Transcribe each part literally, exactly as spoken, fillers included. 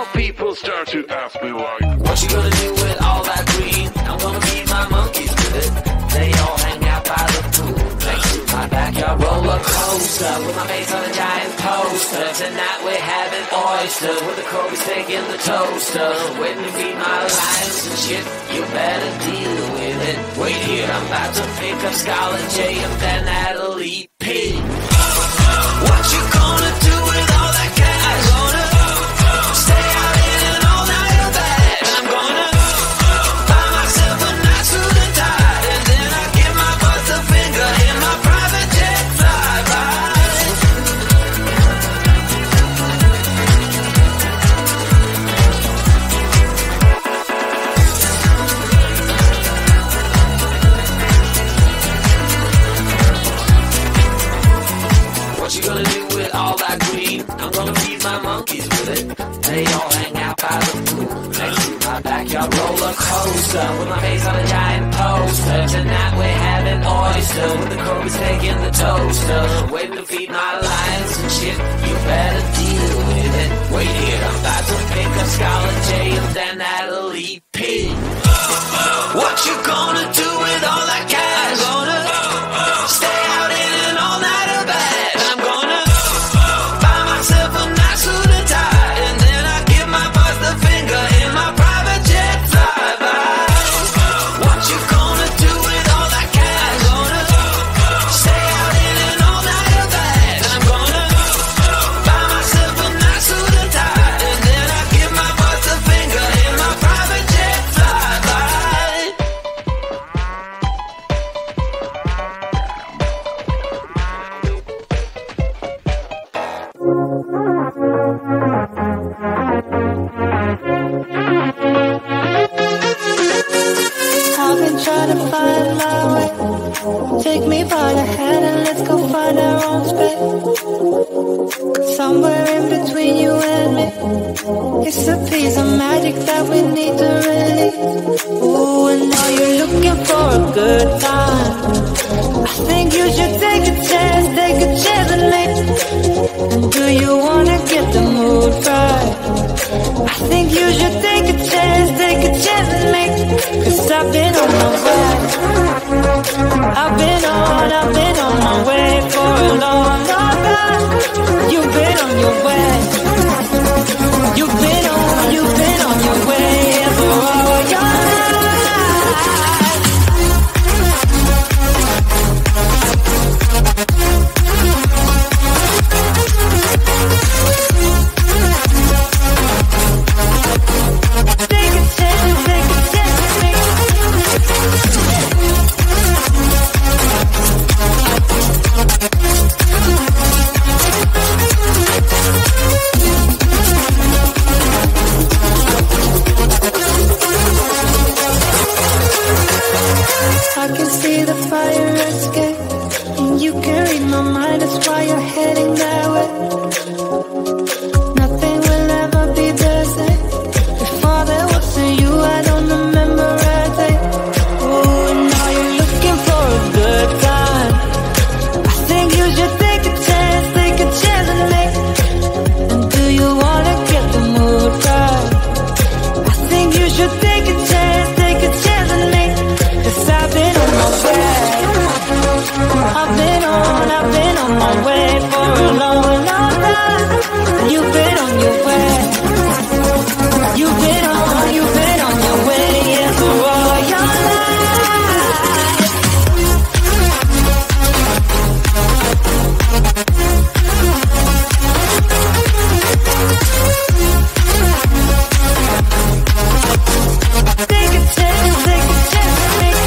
people start to ask me why. What you gonna do with all that green? I'm gonna feed my monkeys with it. They all hang out by the pool next to my backyard roller coaster with my face on a giant poster. Tonight we're having oysters with the Kobe steak in the toaster. Waiting to feed my lions and shit. You better deal with it. Wait here, I'm about to pick up Scarlet J and then Natalie P. What you gonna do with all that cash? Gonna stay out in an all-nighter bed. I'm gonna buy myself a nice suit and tie, and then I give my boss a finger in my private jet flyby. What you gonna do with all that green? I'm gonna feed my monkeys with it. They all hang out by the pool next to my backyard roller coaster with my face on a giant poster. Tonight we're having oyster with the Kobe steak in the toaster. Waiting to feed my lions and shit. You better deal with it. Wait here, I'm about to pick up Scarlet J and then Natalie P. What you gonna do with all that cash? Gonna stay out in an all-nighter bed. I'm gonna buy myself a nice suit and tie, and then I give my boss the finger in my private jet flyby. What you gonna do with all that cash? Gonna stay out in an all-nighter bed. I'm gonna buy myself a nice suit and tie, and then I give my boss the finger in my private jet flyby. I've been trying to find my way. Take me by the hand and let's go find our own space. Somewhere in between you and me, it's a piece of magic that we need to release. Ooh, and now you're looking for a good time. I think you should take a chance, take a chance and make. And do you wanna get the mood right? I think you should take a chance, take a chance and make. Cause I've been on my way. I've been on, I've been on my way for a long, long time. You've been on your way. You've been on, you've been on your way for all your Take a chance, take a chance with me. I can see the fire escape, and you can read my mind. That's why you're heading that way. Nothing will ever be the same. Before there wasn't you, I don't remember a day. Oh, and now you're looking for a good time. I think you should take a chance, take a chance and make. And do you wanna get the mood right? I think you should take a chance, take a chance and make. Cause I've been on my way. I've been on, I've been on my way for a long, long time. You've been on your way. You've been on, you've been on your way, yeah, for all your life. Take a chance, take a chance with me.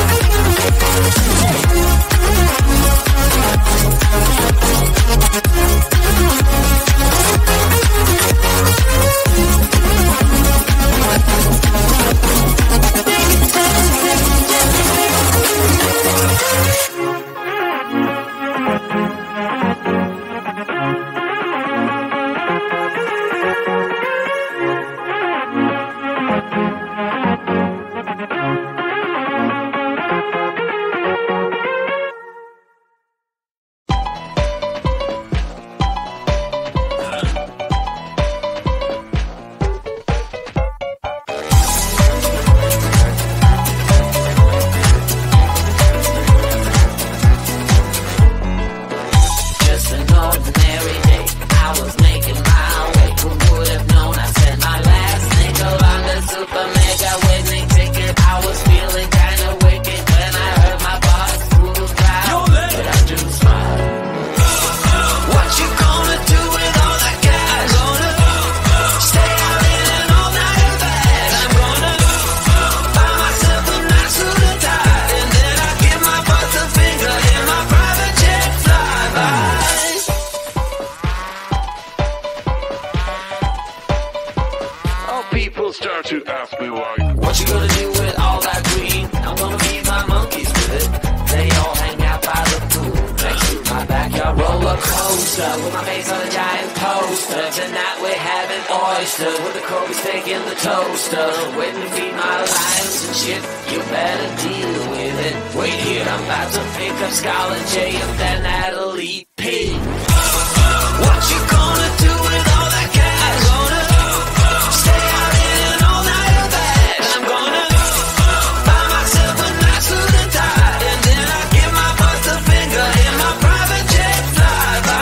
People start to ask me why. What you gonna do with all that green? I'm gonna feed my monkeys with it. They all hang out by the pool next to my backyard roller coaster with my face on a giant poster. Tonight we're having oysters with the Kobe steak in the toaster. Waiting to feed my lions and shit. You better deal with it. Wait here, I'm about to pick up Scarlett J and then Natalie P. What you gonna do with all that cash? Gonna stay out in an all-nighter bag. I'm gonna buy myself a nice suit and tie, and then I give my boss a finger in my private jet flyby.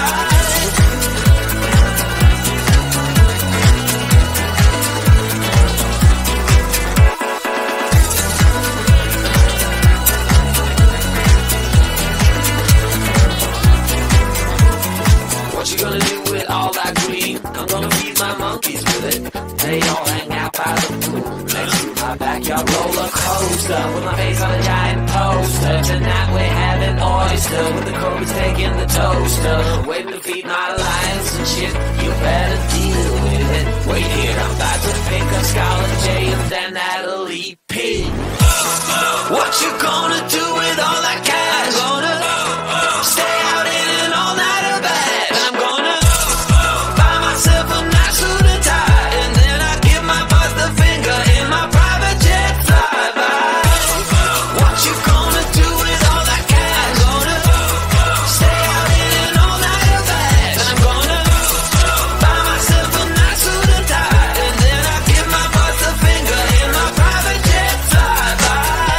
What you gonna do with all that green? I'm gonna feed my monkeys with it. They all hang out by the pool next to my backyard roller coaster with my face on a giant poster. Tonight we're having oyster with the Kobe steak in the toaster. Waiting to feed my lions and shit. You better deal with it. Wait here, I'm about to pick up Scarlett J and then Natalie P. What you gonna do with all that cash? Gonna stay out in an all-nighter bag. I'm gonna buy myself a nice suit and tie, and then I give my boss the finger in my private jet flyby. What you gonna do with all that cash? Gonna stay out in an all-nighter bag. I'm gonna buy myself a nice suit and tie, and then I give my boss the finger in my private jet flyby.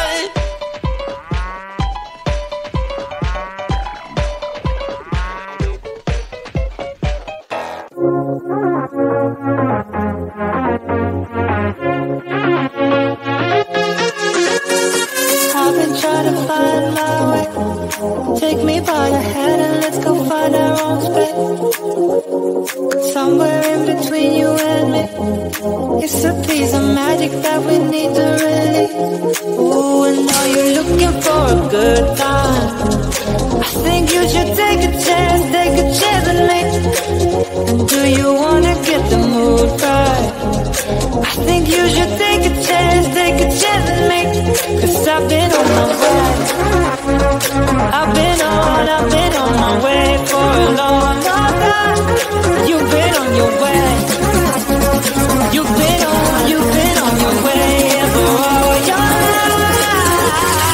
I've been trying to find my way. Take me by the hand and let's go find our own space. Somewhere in between you and me, it's a piece of magic that we need to release. Ooh, and now you're looking for a good time. I think you should take a chance, take a chance with me. And do you wanna get the mood right? I think you should take a chance, take a chance with me. Cause I've been on my way. I've been on, I've been on my way for a long, long time. You've been on your way. You've been on, you've been on your way for all your life.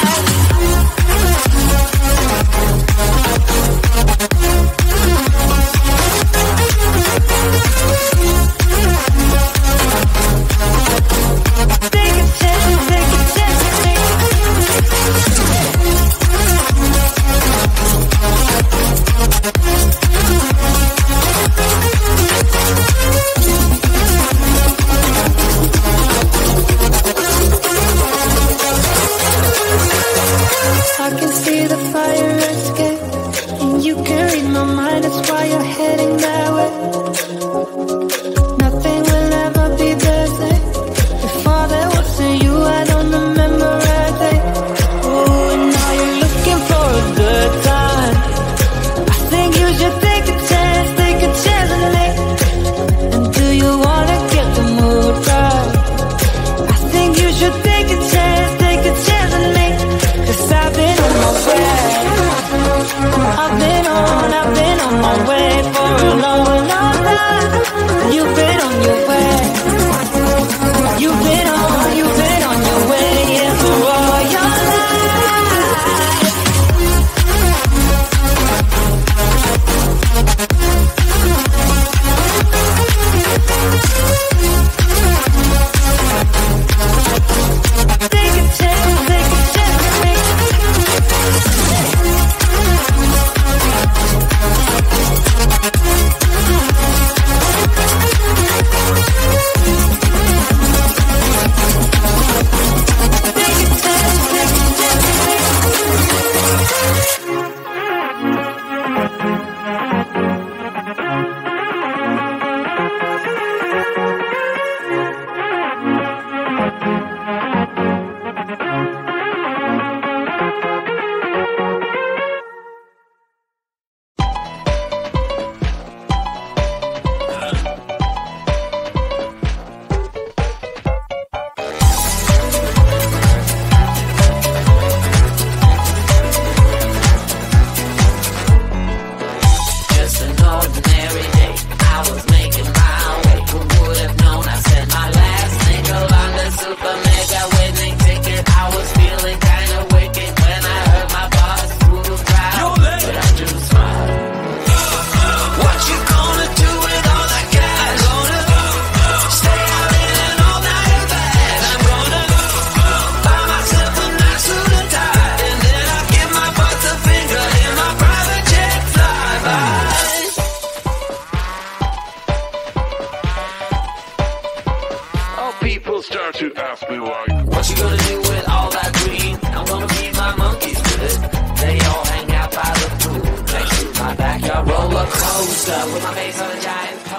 Take a chance, take a chance with me. People start to ask me why. What you gonna do with all that green? I'm gonna feed my monkeys with it. They all hang out by the pool next to my backyard roller coaster with my face on a giant